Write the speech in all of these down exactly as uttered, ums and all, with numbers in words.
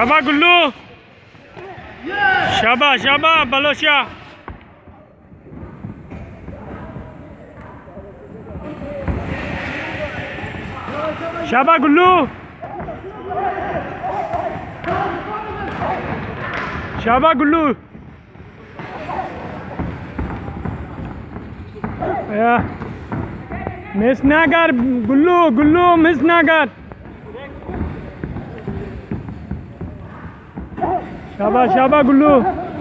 शाबा गुल्लू, शाबा शाबा बलोचिया, शाबा गुल्लू, शाबा गुल्लू, miss ना कर गुल्लू, गुल्लू miss ना कर। शाबा शाबा गुल्लू,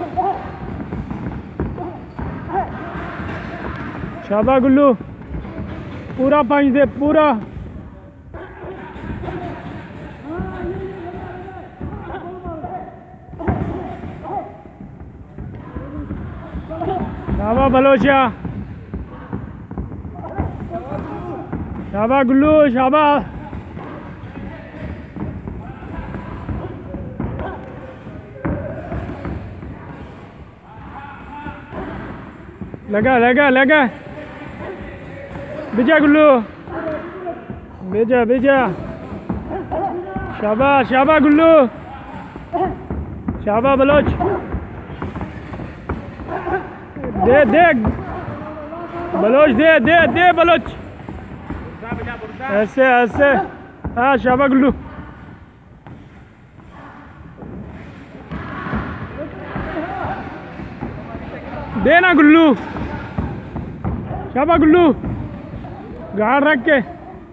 शाबा गुल्लू, पूरा पंच दे पूरा। शाबा बलोचिया, शाबा गुल्लू, शाबा। लगा लगा लगा बेजा गुल्लू, बेजा बेजा। शाबा शाबा गुल्लू, शाबा बलोच। दे दे बलोच, दे दे दे बलोच। ऐसे ऐसे। हाँ शाबा गुल्लू, दे ना गुल्लू। शाबा गुल्लू, गाड़ रख के।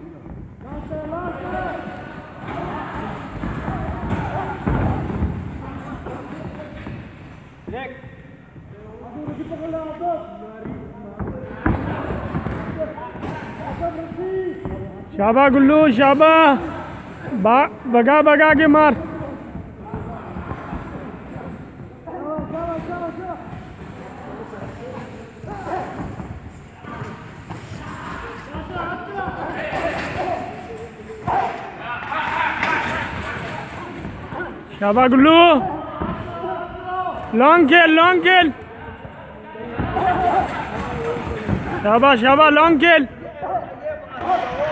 शाबा गुल्लू, शाबा बा बगा बगा के मार। शाबा गुल्लू, लॉन्ग खेल लॉन्ग खेल। शाबा शाबा लॉन्ग खेल।